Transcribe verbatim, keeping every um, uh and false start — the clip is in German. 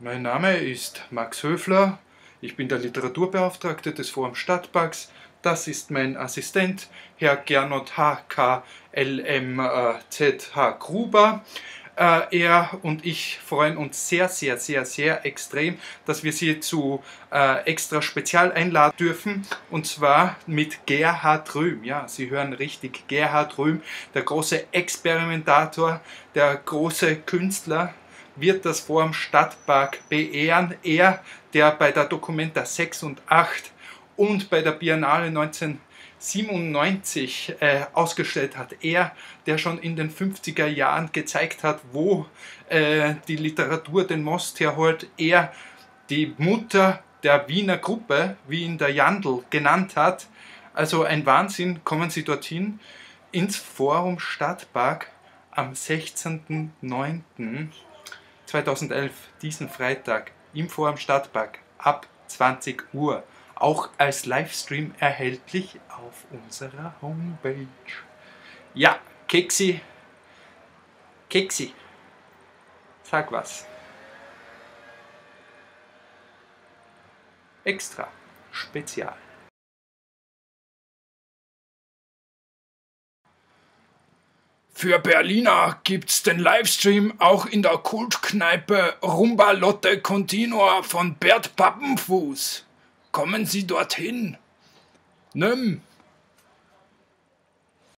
Mein Name ist Max Höfler, ich bin der Literaturbeauftragte des Forum Stadtparks. Das ist mein Assistent, Herr Gernot H K L M Z H Gruber. Äh, er und ich freuen uns sehr, sehr, sehr, sehr extrem, dass wir Sie zu äh, extra Spezial einladen dürfen, und zwar mit Gerhard Rühm. Ja, Sie hören richtig, Gerhard Rühm, der große Experimentator, der große Künstler, wird das Forum Stadtpark beehren. Er, der bei der Documenta sechs und acht und bei der Biennale neunzehnhundertsiebenundneunzig äh, ausgestellt hat. Er, der schon in den fünfziger Jahren gezeigt hat, wo äh, die Literatur den Most herholt. Er, die Mutter der Wiener Gruppe, wie ihn der Jandl genannt hat. Also ein Wahnsinn. Kommen Sie dorthin ins Forum Stadtpark am sechzehnten neunten zweitausendelf, diesen Freitag, im Forum Stadtpark ab zwanzig Uhr. Auch als Livestream erhältlich auf unserer Homepage. Ja, Keksi, Keksi, sag was. Extra, Spezial. Für Berliner gibt's den Livestream auch in der Kultkneipe Rumba Lotte Continua von Bert Pappenfuß. Kommen Sie dorthin. Nimm.